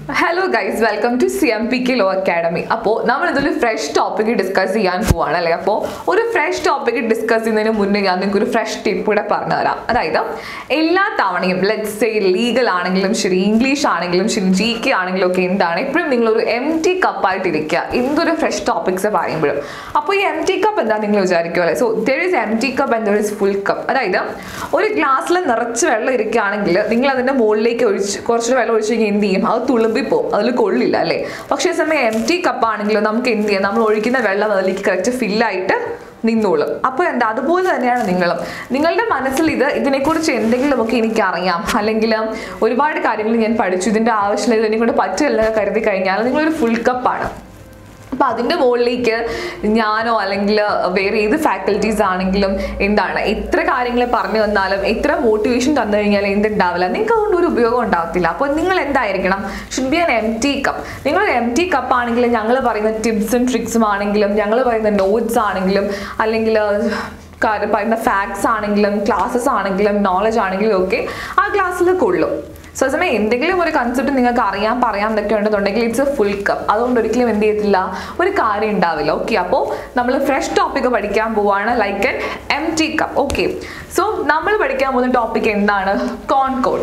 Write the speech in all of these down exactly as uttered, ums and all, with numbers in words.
Hello guys, welcome to C M P K Law Academy. അപ്പോൾ നമ്മൾ ഇതൊരു fresh topic discuss ചെയ്യാൻ പോവാണ് അല്ലേ. അപ്പോൾ ഒരു ഫ്രഷ് ടോപ്പിക് ഡിസ്കസ് ചെയ്യുന്നതിന് മുന്നേ ഞാൻ നിങ്ങൾക്ക് ഒരു ഫ്രഷ് ടിപ്പ് കൂടെ പറഞ്ഞു തരാം. അതായത് എല്ലാ തവണയും ലെറ്റ്സ് സേ ലീഗൽ ആണെങ്കിലും ശരി, ഇംഗ്ലീഷ് ആണെങ്കിലും ശരി, ജി കെ ആണെങ്കിലും ഒക്കെ എന്താണ് എപ്പോഴും നിങ്ങളൊരു എം ടി കപ്പായിട്ട് ഇരിക്കുക എന്തൊരു ഫ്രഷ് ടോപ്പിക്സ് പറയുമ്പോഴും. അപ്പോൾ ഈ എം ടി കപ്പ് എന്താ നിങ്ങൾ വിചാരിക്കും അല്ലേ. So there is empty cup and there is full cup. അതായത് ഒരു ഗ്ലാസ്സിൽ നിറച്ച് വെള്ളം ഇരിക്കുകയാണെങ്കിൽ നിങ്ങൾ അതിൻ്റെ മുകളിലേക്ക് ഒഴിച്ച് കുറച്ച് വെള്ളം ഒഴിച്ച് കഴിഞ്ഞാൽ എന്ത് ചെയ്യും, അത് തുളുമ്പിപ്പോവും, അതിൽ കൊള്ളില്ല അല്ലേ. പക്ഷേ സമയം എം ടി കപ്പാണെങ്കിലും നമുക്ക് എന്ത് ചെയ്യാം, നമ്മൾ ഒഴിക്കുന്ന വെള്ളം അതിലേക്ക് കറക്റ്റ് ഫില്ലായിട്ട് നിന്നോളും. അപ്പോൾ എന്താ അതുപോലെ തന്നെയാണ് നിങ്ങളും നിങ്ങളുടെ മനസ്സിൽ ഇത് ഇതിനെക്കുറിച്ച് എന്തെങ്കിലുമൊക്കെ എനിക്കറിയാം, അല്ലെങ്കിൽ ഒരുപാട് കാര്യങ്ങൾ ഞാൻ പഠിച്ചു, ഇതിൻ്റെ ആവശ്യമില്ല, ഇതിനെ കൊണ്ട് പറ്റില്ല കരുതി കഴിഞ്ഞാൽ നിങ്ങളൊരു ഫുൾ കപ്പാണ്. അപ്പം അതിൻ്റെ മുകളിലേക്ക് ഞാനോ അല്ലെങ്കിൽ വേറെ ഏത് ഫാക്കൽറ്റീസ് ആണെങ്കിലും എന്താണ് എത്ര കാര്യങ്ങൾ പറഞ്ഞു തന്നാലും എത്ര മോട്ടിവേഷൻ തന്നു കഴിഞ്ഞാൽ എന്തുണ്ടാവില്ല, നിങ്ങൾക്ക് അതുകൊണ്ട് ഒരു ഉപയോഗം ഉണ്ടാകത്തില്ല. അപ്പോൾ നിങ്ങൾ എന്തായിരിക്കണം, should be an empty cup. നിങ്ങൾ എം ടി കപ്പ് ആണെങ്കിലും ഞങ്ങൾ പറയുന്ന ടിപ്സും ട്രിക്സും ആണെങ്കിലും ഞങ്ങൾ പറയുന്ന നോട്ട്സ് ആണെങ്കിലും അല്ലെങ്കിൽ പറയുന്ന ഫാക്ട്സ് ആണെങ്കിലും ക്ലാസ്സസ് ആണെങ്കിലും നോളജ് ആണെങ്കിലും ഒക്കെ ആ ക്ലാസ്സിൽ കൊള്ളും. സോ സമയം എന്തെങ്കിലും ഒരു കൺസെപ്റ്റ് നിങ്ങൾക്ക് അറിയാൻ പറയാൻ എന്നൊക്കെ ഉണ്ടെന്നുണ്ടെങ്കിൽ ഇറ്റ്സ് എ ഫുൾ കപ്പ്. അതുകൊണ്ട് ഒരിക്കലും എന്ത് ചെയ്യത്തില്ല, ഒരു കാര്യം ഉണ്ടാവില്ല. ഓക്കെ, അപ്പോൾ നമ്മൾ ഫ്രഷ് ടോപ്പിക് പഠിക്കാൻ പോവാണ്, like an empty cup. Okay, so നമ്മൾ പഠിക്കാൻ പോകുന്ന ടോപ്പിക് എന്താണ്, കോൺകോഡ്.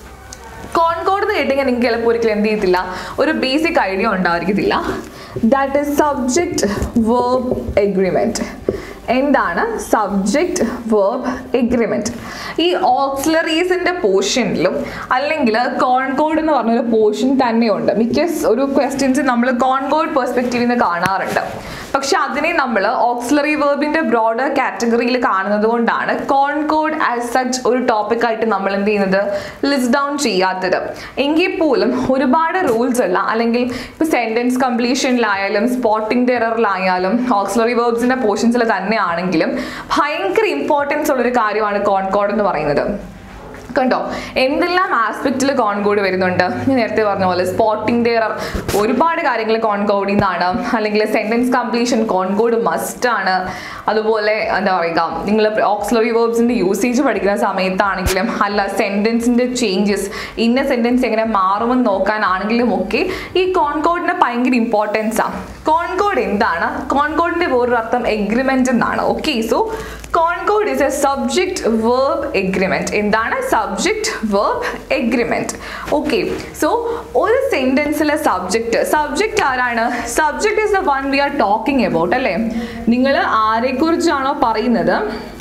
കോൺകോഡ് എന്ന് കേട്ടിങ്ങനെ നിങ്ങൾക്ക് ചിലപ്പോൾ ഒരിക്കലും എന്ത് ചെയ്യത്തില്ല, ഒരു ബേസിക് ഐഡിയ ഉണ്ടായിരിക്കത്തില്ല. That is subject verb agreement. എന്താണ് സബ്ജക്റ്റ് വേർബ് എഗ്രിമെൻറ്റ്? ഈ ഓക്സിലറീസിൻ്റെ പോർഷനിലും അല്ലെങ്കിൽ കോൺകോഡ് എന്ന് പറഞ്ഞൊരു പോർഷൻ തന്നെയുണ്ട്. മിക്ക ഒരു ക്വസ്റ്റ്യൻസ് നമ്മൾ കോൺകോഡ് പെർസ്പെക്റ്റീവിൽ നിന്ന് കാണാറുണ്ട്. പക്ഷെ അതിനെ നമ്മൾ ഓക്സിലറി വേർബിൻ്റെ ബ്രോഡർ കാറ്റഗറിയിൽ കാണുന്നത് കൊണ്ടാണ് കോൺകോഡ് ആസ് സച്ച് ഒരു ടോപ്പിക്കായിട്ട് നമ്മൾ എന്ത് ചെയ്യുന്നത്, ലിസ്റ്റ് ഡൗൺ ചെയ്യാത്തത്. എങ്കിൽ പോലും ഒരുപാട് റൂൾസ് ഉള്ള അല്ലെങ്കിൽ ഇപ്പോൾ സെൻറ്റൻസ് കംപ്ലീഷനിലായാലും സ്പോട്ടിംഗ് എററിലായാലും ഓക്സിലറി വേർബ്സിൻ്റെ പോർഷൻസിൽ തന്നെയാണെങ്കിലും ഭയങ്കര ഇമ്പോർട്ടൻസ് ഉള്ളൊരു കാര്യമാണ് കോൺകോഡ് എന്ന് പറയുന്നത്. കണ്ടോ എന്തെല്ലാം ആസ്പെക്റ്റിൽ കോൺകോഡ് വരുന്നുണ്ട്. ഞാൻ നേരത്തെ പറഞ്ഞ പോലെ സ്പോട്ടിംഗ് എറർ ഒരുപാട് കാര്യങ്ങൾ കോൺകോഡിൽ നിന്നാണ്, അല്ലെങ്കിൽ സെൻറ്റൻസ് കംപ്ലീഷൻ കോൺകോഡ് മസ്റ്റാണ്. അതുപോലെ എന്താ പറയുക, നിങ്ങൾ ഓക്സിലറി വേർബ്സിൻ്റെ യൂസേജ് പഠിക്കുന്ന സമയത്താണെങ്കിലും അല്ല സെൻറ്റൻസിൻ്റെ ചേഞ്ചസ് ഇന്ന സെൻറ്റൻസ് എങ്ങനെ മാറുമെന്ന് നോക്കാനാണെങ്കിലും ഒക്കെ ഈ കോൺകോഡിന് ഭയങ്കര ഇമ്പോർട്ടൻസാണ്. കോൺകോഡ് എന്താണ്, കോൺകോഡിൻ്റെ വേറൊരു അർത്ഥം എഗ്രിമെൻ്റ് എന്നാണ്. Okay, so concord is a subject verb agreement. എന്താണ് subject verb agreement? Okay, so ഒരു സെൻറ്റൻസിലെ സബ്ജക്റ്റ് സബ്ജക്റ്റ് ആരാണ്? Subject is the one we are talking about അല്ലേ. നിങ്ങൾ ആരെക്കുറിച്ചാണോ പറയുന്നത്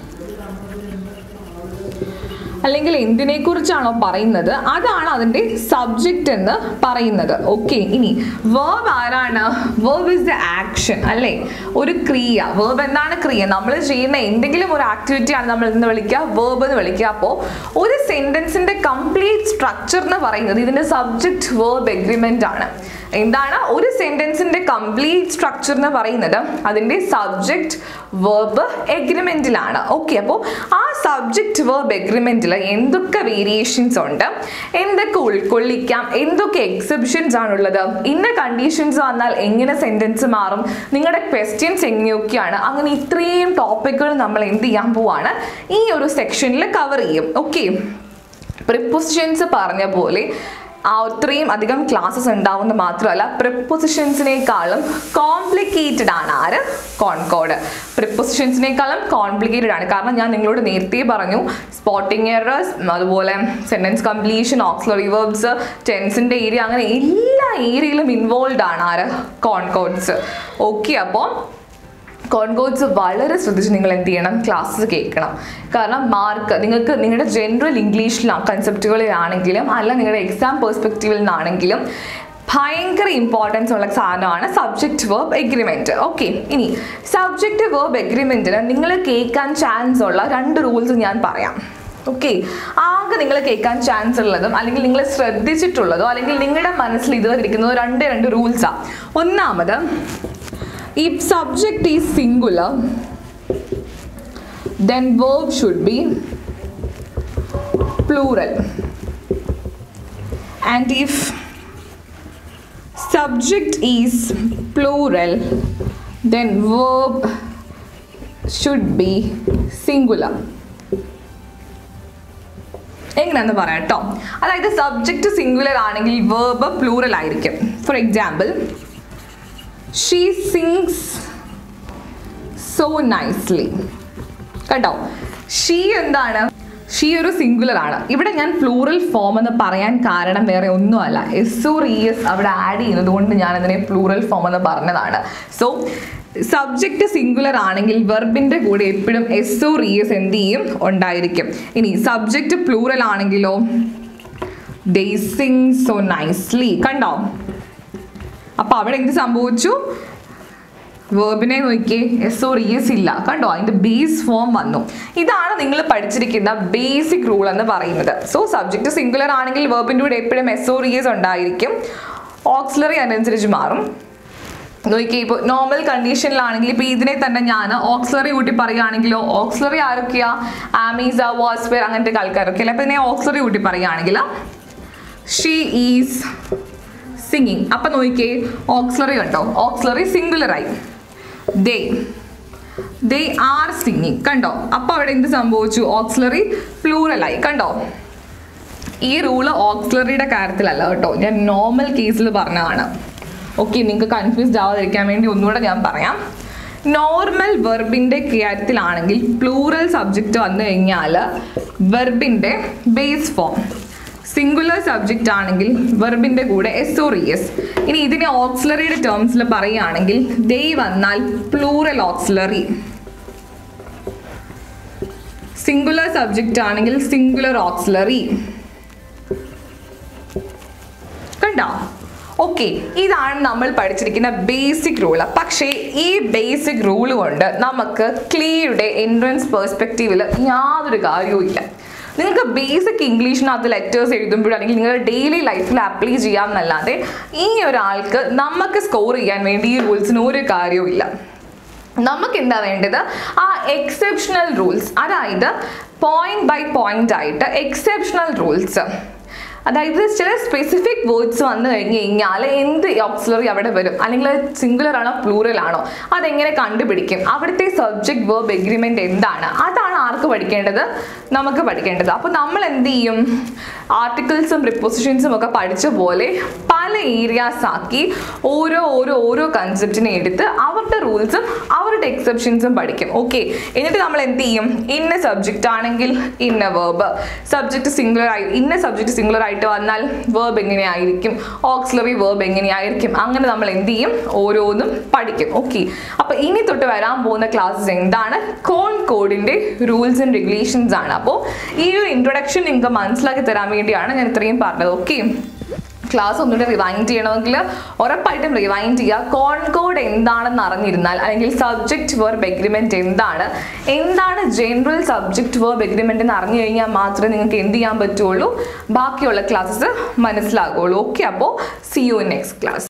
അല്ലെങ്കിൽ എന്തിനെക്കുറിച്ചാണോ പറയുന്നത് അതാണ് അതിൻ്റെ സബ്ജക്റ്റ് എന്ന് പറയുന്നത്. ഓക്കെ, ഇനി വേർബ് ആരാണ്? വേർബ് ഇസ് ദ ആക്ഷൻ അല്ലേ, ഒരു ക്രിയ. വേർബ് എന്താണ് ക്രിയ? നമ്മൾ ചെയ്യുന്ന എന്തെങ്കിലും ഒരു ആക്ടിവിറ്റിയാണ് നമ്മൾ എന്ന് വിളിക്കുക വേർബ് എന്ന് വിളിക്കുക. അപ്പോൾ ഒരു സെൻറ്റൻസിൻ്റെ കംപ്ലീറ്റ് സ്ട്രക്ചർ എന്ന് പറയുന്നത് ഇതിൻ്റെ സബ്ജക്റ്റ് വേർബ് എഗ്രിമെൻ്റ് ആണ്. എന്താണ് ഒരു സെൻറ്റൻസിൻ്റെ കംപ്ലീറ്റ് സ്ട്രക്ചർ എന്ന് പറയുന്നത് അതിൻ്റെ സബ്ജക്റ്റ് വേർബ് എഗ്രിമെൻറ്റിലാണ്. ഓക്കെ, അപ്പോൾ ആ സബ്ജക്റ്റ് വേർബ് എഗ്രിമെൻറ്റിൽ എന്തൊക്കെ വേരിയേഷൻസ് ഉണ്ട്, എന്തൊക്കെ ഉൾക്കൊള്ളിക്കാം, എന്തൊക്കെ എക്സെപ്ഷൻസ് ആണുള്ളത്, ഇന്ന കണ്ടീഷൻസ് വന്നാൽ എങ്ങനെ സെൻറ്റൻസ് മാറും, നിങ്ങളുടെ ക്വസ്റ്റ്യൻസ് എങ്ങനെയൊക്കെയാണ്, അങ്ങനെ ഇത്രയും ടോപ്പിക്കുകൾ നമ്മൾ എന്ത് ചെയ്യാൻ പോവാണ് ഈ ഒരു സെക്ഷനിൽ കവർ ചെയ്യും. ഓക്കെ, പ്രിപ്പോസിഷൻസ് പറഞ്ഞ പോലെ ആ അത്രയും അധികം ക്ലാസ്സസ് ഉണ്ടാവുന്നത് മാത്രമല്ല പ്രിപ്പോസിഷൻസിനേക്കാളും കോംപ്ലിക്കേറ്റഡ് ആണ് ആര്, കോൺകോഡ്. പ്രിപ്പോസിഷൻസിനേക്കാളും കോംപ്ലിക്കേറ്റഡ് ആണ്. കാരണം ഞാൻ നിങ്ങളോട് നേരത്തെ പറഞ്ഞു സ്പോട്ടിംഗ് എറേഴ്സ്, അതുപോലെ സെൻറ്റൻസ് കംപ്ലീഷൻ, ഓക്സിലറി വേർബ്സ്, ടെൻസിൻ്റെ ഏരിയ, അങ്ങനെ എല്ലാ ഏരിയയിലും ഇൻവോൾവ് ആണ് ആര്, കോൺകോഡ്സ്. ഓക്കെ, അപ്പോൾ കോൺകോഡ്സ് വളരെ ശ്രദ്ധിച്ച് നിങ്ങൾ എന്ത് ചെയ്യണം, ക്ലാസ്സസ് കേൾക്കണം. കാരണം മാർക്ക് നിങ്ങൾക്ക് നിങ്ങളുടെ ജനറൽ ഇംഗ്ലീഷിലാണ് കൺസെപ്റ്റുകളിലാണെങ്കിലും അല്ല നിങ്ങളുടെ എക്സാം പെർസ്പെക്റ്റീവിൽ നിന്നാണെങ്കിലും ഭയങ്കര ഇമ്പോർട്ടൻസ് ഉള്ള സാധനമാണ് സബ്ജക്റ്റ് വേർബ് എഗ്രിമെൻറ്റ്. ഓക്കെ, ഇനി സബ്ജക്റ്റ് വേർബ് എഗ്രിമെൻറ്റിന് നിങ്ങൾ കേൾക്കാൻ ചാൻസ് ഉള്ള രണ്ട് റൂൾസ് ഞാൻ പറയാം. ഓക്കെ, ആകെ നിങ്ങൾ കേൾക്കാൻ ചാൻസ് ഉള്ളതും അല്ലെങ്കിൽ നിങ്ങൾ ശ്രദ്ധിച്ചിട്ടുള്ളതോ അല്ലെങ്കിൽ നിങ്ങളുടെ മനസ്സിൽ ഇതുവരെ ഇരിക്കുന്നതോ രണ്ട് രണ്ട് റൂൾസാണ്. ഒന്നാമത്, if subject is singular then verb should be plural, and if subject is plural then verb should be singular. എങ്ങനെയാണെന്ന് പറയാം കേട്ടോ. അതായത് സബ്ജക്റ്റ് സിംഗുലർ ആണെങ്കിൽ വേർബ് പ്ലൂറൽ ആയിരിക്കും. For example, she sings so nicely. കേട്ടോ, ഷീ എന്താണ്? ഷീ ഒരു singular ആണ്. ഇവിടെ ഞാൻ പ്ലൂറൽ ഫോം എന്ന് പറയാൻ കാരണം വേറെ ഒന്നുമല്ല, എസ് ഓർ ഇ എസ് അവിടെ ആഡ് ചെയ്യുന്നത് കൊണ്ട് ഞാൻ അതിനെ പ്ലൂറൽ ഫോം എന്ന് പറഞ്ഞതാണ്. സോ സബ്ജക്റ്റ് സിംഗുലർ ആണെങ്കിൽ വെർബിന്റെ കൂടെ എപ്പോഴും എസ് ഓർ ഇ എസ് എന്ത് ചെയ്യും? ഉണ്ടായിരിക്കും. ഇനി സബ്ജക്റ്റ് പ്ലൂറൽ ആണെങ്കിലോ they sing so nicely. കണ്ടോ, അപ്പൊ അവിടെ എന്ത് സംഭവിച്ചു? വേർബിനെ നോക്കി എസ് ഓർ ഇ എസ് ഇല്ല. കണ്ടോ, അതിന്റെ ബേസ് ഫോം വന്നു. ഇതാണ് നിങ്ങൾ പഠിച്ചിരിക്കുന്ന ബേസിക് റൂൾ എന്ന് പറയുന്നത്. സോ സബ്ജക്റ്റ് സിംഗുലർ ആണെങ്കിൽ വേർബിന്റെ കൂടെ എപ്പോഴും എസ് ഓർ ഇ എസ് ഉണ്ടായിരിക്കും. ഓക്സിലറി അതിനനുസരിച്ച് മാറും. നോക്കി, ഇപ്പോൾ നോർമൽ കണ്ടീഷനിലാണെങ്കിൽ ഇപ്പോൾ ഇതിനെ തന്നെ ഞാൻ ഓക്സിലറി കൂട്ടി പറയുകയാണെങ്കിലോ, ഓക്സിലറി ആരൊക്കെയാ? ആമീസ, വാസ്, വെയർ, അങ്ങനത്തെ ആൾക്കാരൊക്കെ അല്ലേ. അപ്പോൾ ഇതിനെ ഓക്സിലറി കൂട്ടി പറയുകയാണെങ്കിൽ ഷീ ഈസ് സിംഗിങ്. അപ്പൊ നോക്കിയേ, ഓക്സിലറി കണ്ടോ, ഓക്സിലറി സിംഗുലർ ആയി. They they are singing. കണ്ടോ, അപ്പൊ അവിടെ എന്ത് സംഭവിച്ചു? ഓക്സിലറി പ്ലൂറൽ ആയി. കണ്ടോ, ഈ റൂള് ഓക്സിലറിയുടെ കാര്യത്തിലല്ല കേട്ടോ, ഞാൻ നോർമൽ കേസിൽ പറഞ്ഞതാണ്. ഓക്കെ, നിങ്ങൾക്ക് കൺഫ്യൂസ്ഡ് ആവാതിരിക്കാൻ വേണ്ടി ഒന്നുകൂടെ ഞാൻ പറയാം. നോർമൽ വെർബിന്റെ കാര്യത്തിലാണെങ്കിൽ പ്ലൂറൽ സബ്ജക്റ്റ് വന്നു കഴിഞ്ഞാൽ വെർബിന്റെ ബേസ് ഫോം, സിംഗുലർ സബ്ജക്റ്റ് ആണെങ്കിൽ വെർബിന്റെ കൂടെ എസ് ഓർ ഇ എസ്. ഇനി ഇതിനെ ഓക്സിലറിയുടെ ടേംസിൽ പറയുകയാണെങ്കിൽ ദേ വന്നാൽ പ്ലൂറൽ ഓക്സിലറി, സിംഗുലർ സബ്ജക്റ്റ് ആണെങ്കിൽ സിംഗുലർ ഓക്സിലറി. കണ്ടോ? ഓക്കെ, ഇതാണ് നമ്മൾ പഠിച്ചിരിക്കുന്ന ബേസിക് റൂള്. പക്ഷേ ഈ ബേസിക് റൂള് കൊണ്ട് നമുക്ക് ക്ലിയുടെ എൻട്രൻസ് പെർസ്പെക്റ്റീവിൽ യാതൊരു കാര്യവും ഇല്ല. നിങ്ങൾക്ക് ബേസിക് ഇംഗ്ലീഷിനകത്ത് ലെറ്റേഴ്സ് എഴുതുമ്പോഴും അല്ലെങ്കിൽ നിങ്ങളുടെ ഡെയിലി ലൈഫിൽ അപ്ലൈ ചെയ്യാമെന്നല്ലാതെ ഈ ഒരാൾക്ക് നമുക്ക് സ്കോർ ചെയ്യാൻ വേണ്ടി ഈ റൂൾസിന് ഒരു കാര്യവും ഇല്ല. നമുക്ക് എന്താ വേണ്ടത്? ആ എക്സെപ്ഷണൽ റൂൾസ്, അതായത് പോയിന്റ് ബൈ പോയിന്റ് ആയിട്ട് എക്സെപ്ഷണൽ റൂൾസ്, അതായത് ചില സ്പെസിഫിക് വേർഡ്സ് വന്നു കഴിഞ്ഞ് കഴിഞ്ഞാൽ എന്ത് ഓക്സിലറി അവിടെ വരും, അല്ലെങ്കിൽ സിംഗുലർ ആണോ പ്ലൂറൽ ആണോ, അതെങ്ങനെ കണ്ടുപിടിക്കും, അവിടുത്തെ സബ്ജക്ട് വേർബ് എഗ്രിമെന്റ് എന്താണ്, അതാണ് ആർക്ക് പഠിക്കേണ്ടത്? നമുക്ക് പഠിക്കേണ്ടത്. അപ്പോൾ നമ്മൾ എന്ത് ചെയ്യും? ആർട്ടിക്കിൾസും പ്രിപ്പോസിഷൻസും ഒക്കെ പഠിച്ച പോലെ പല ഏരിയാസ് ആക്കി ഓരോ ഓരോ ഓരോ കൺസെപ്റ്റിനെ എടുത്ത് അവരുടെ റൂൾസും അവരുടെ എക്സെപ്ഷൻസും പഠിക്കും. ഓക്കെ, എന്നിട്ട് നമ്മൾ എന്ത് ചെയ്യും? ഇന്ന സബ്ജക്റ്റ് ആണെങ്കിൽ ഇന്ന വേർബ്, സബ്ജക്റ്റ് സിംഗുലർ ആയി ഇന്ന സബ്ജക്റ്റ് സിംഗുലർ ആയിട്ട് വന്നാൽ വേർബ് എങ്ങനെയായിരിക്കും, ഓക്സിലറി വേർബ് എങ്ങനെയായിരിക്കും, അങ്ങനെ നമ്മൾ എന്ത് ചെയ്യും? ഓരോന്നും പഠിക്കും. ഓക്കെ, അപ്പൊ ഇനി തൊട്ട് വരാൻ പോകുന്ന ക്ലാസ്സസ് എന്താണ്? കോൺകോർഡിന്റെ റൂൾസ് ആൻഡ് റെഗുലേഷൻസ് ആണ്. അപ്പോൾ ഈ ഒരു ഇൻട്രൊഡക്ഷൻ നിങ്ങൾക്ക് മനസ്സിലാക്കി തരാൻ വേണ്ടിയാണ് ഞാൻ ഇത്രയും പറഞ്ഞത്. ഓക്കെ, ക്ലാസ് ഒന്നുകൂടി റിവൈൻഡ് ചെയ്യണമെങ്കിൽ ഉറപ്പായിട്ടും റിവൈൻഡ് ചെയ്യുക. കോൺകോർഡ് എന്താണെന്ന് അറിഞ്ഞിരുന്നാൽ, അല്ലെങ്കിൽ സബ്ജക്റ്റ് വെർബ് എഗ്രിമെന്റ് എന്താണ്, എന്താണ് ജനറൽ സബ്ജക്റ്റ് വെർബ് എഗ്രിമെന്റ് എന്ന് അറിഞ്ഞു കഴിഞ്ഞാൽ മാത്രമേ നിങ്ങൾക്ക് എന്ത് ചെയ്യാൻ പറ്റുള്ളൂ? ബാക്കിയുള്ള ക്ലാസ്സസ് മനസ്സിലാകുള്ളൂ. ഓക്കെ, അപ്പോൾ see you in next class.